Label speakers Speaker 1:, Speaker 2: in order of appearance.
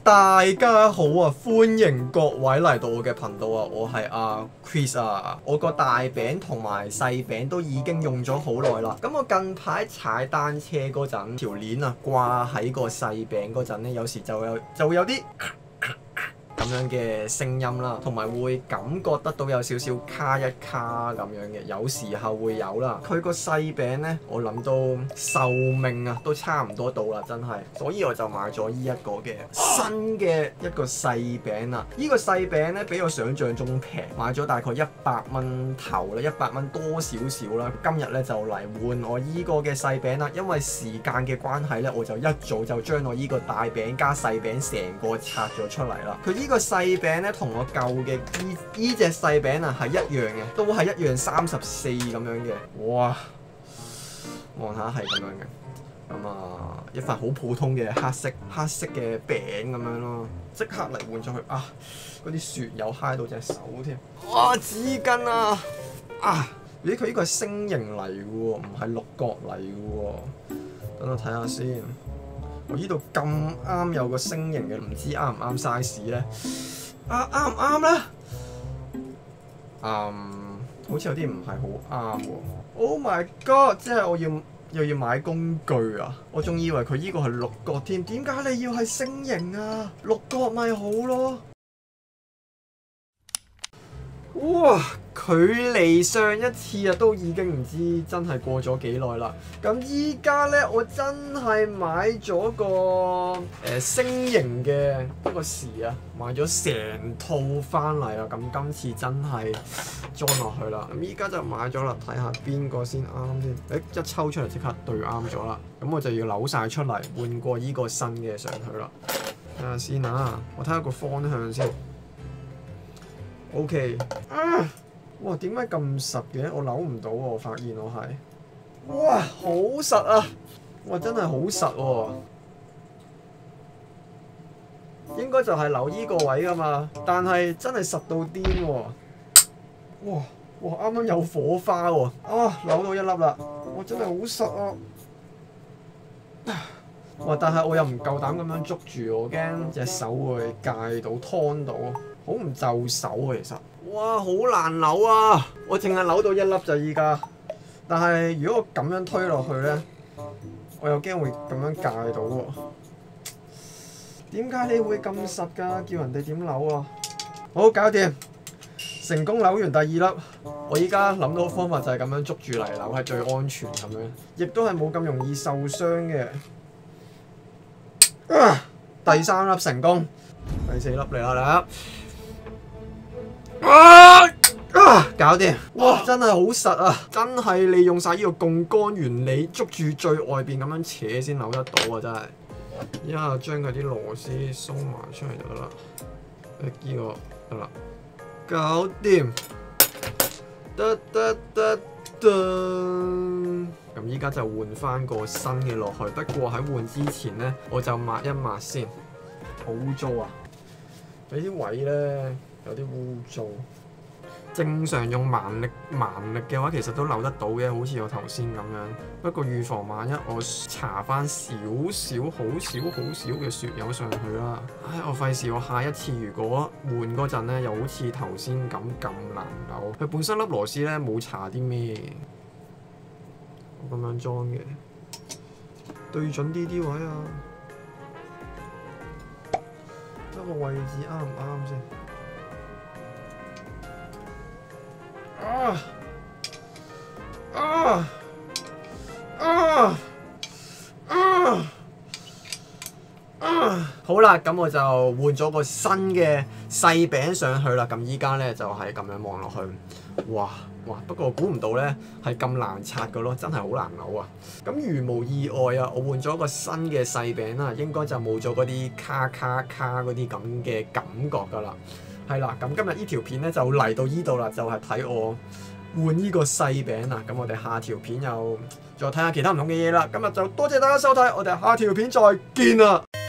Speaker 1: 大家好啊，歡迎各位嚟到我嘅頻道啊！我係阿 Chris 啊，我個大餅同埋細餅都已經用咗好耐啦。咁我近排踩單車嗰陣，條鏈啊掛喺個細餅嗰陣咧，有時就會有啲咁樣嘅聲音啦，同埋會感覺得到有少少卡一卡咁樣嘅，有時候會有啦。佢個細餅呢，我諗到壽命啊都差唔多到啦，真係，所以我就買咗呢一個嘅新嘅一個細餅啦。呢個細餅呢，比我想象中平，買咗大概100蚊頭啦，100蚊多少少啦。今日呢，就嚟換我依個嘅細餅啦，因為時間嘅關係呢，我就一早就將我依個大餅加細餅成個拆咗出嚟啦。佢呢個細餅咧，同我舊嘅呢隻細餅啊係一樣嘅，都係一樣34咁樣嘅。哇！望下係咁樣嘅，咁啊一塊好普通嘅黑色嘅餅咁樣咯。即刻嚟換咗佢啊！嗰啲雪有揩到隻手添。哇！紙巾啊！咦？佢呢個係星形嚟嘅喎，唔係六角嚟嘅喎。等我睇下先。我呢度咁啱有個星形嘅，唔知啱唔啱 size 咧？啱唔啱咧？好似有啲唔係好啱喎。Oh my god！ 即係我又要買工具啊！我仲以為佢呢個係六角添，點解你要係星形啊？六角咪好咯。哇！距離上一次啊，都已經唔知真係過咗幾耐啦。咁依家呢，我真係買咗個星形嘅一個匙啊，買咗成套翻嚟啊。咁今次真係裝落去啦。咁依家就買咗啦，睇下邊個先啱先。一抽出嚟即刻對啱咗啦。咁我就要扭晒出嚟，換過依個新嘅上去啦。睇下先啊，我睇下個方向先。OK，哇，點解咁實嘅？我扭唔到喎，我發現我係，哇，好實啊！哇，真係好實喎，應該就係扭依個位㗎嘛，但係真係實到癲喎！哇，啱啱有火花喎！扭到一粒啦！哇，真係好實啊！哇，但係我又唔夠膽咁樣捉住，我驚隻手會戒到、燙到。好唔就手啊，其實，哇，好難扭啊！我淨係扭到一粒就依家，但係如果我咁樣推落去呢，我又驚會咁樣戒到喎。點解你會咁實㗎？叫人哋點扭啊？好，搞掂，成功扭完第二粒。我依家諗到方法就係咁樣捉住嚟扭，係最安全咁樣，亦都係冇咁容易受傷嘅。第三粒成功，第四粒嚟啦，搞掂！哇，真係好實啊！真係利用晒呢個槓桿原理，捉住最外邊咁樣扯先扭得到啊！真係，依家將佢啲螺絲鬆埋出嚟就得啦。呢個得啦，搞掂！咁依家就換翻個新嘅落去，不過喺換之前呢，我就抹一抹先。好污糟啊！有啲位呢，有啲污糟。正常用蠻力嘅話，其實都扭得到嘅，好似我頭先咁樣。不過預防萬一，我搽翻少少好少嘅雪油上去啦。唉，我費事我下一次如果換嗰陣呢，又好似頭先咁難扭。佢本身粒螺絲呢冇搽啲咩，我咁樣裝嘅，對準啲位啊，一個位置啱唔啱先？好啦，咁我就換咗個新嘅細餅上去啦。咁依家呢，就係咁樣望落去，哇！不過我估唔到呢係咁難拆嘅咯，真係好難扭啊！咁如無意外啊，我換咗個新嘅細餅啦，應該就冇咗嗰啲卡嗰啲咁嘅感覺㗎啦。係啦，咁今日呢條片呢，就嚟到依度啦，就係睇我換呢個細餅啦。咁我哋下條片又再睇下其他唔同嘅嘢啦。今日就多謝大家收睇，我哋下條片再見啦！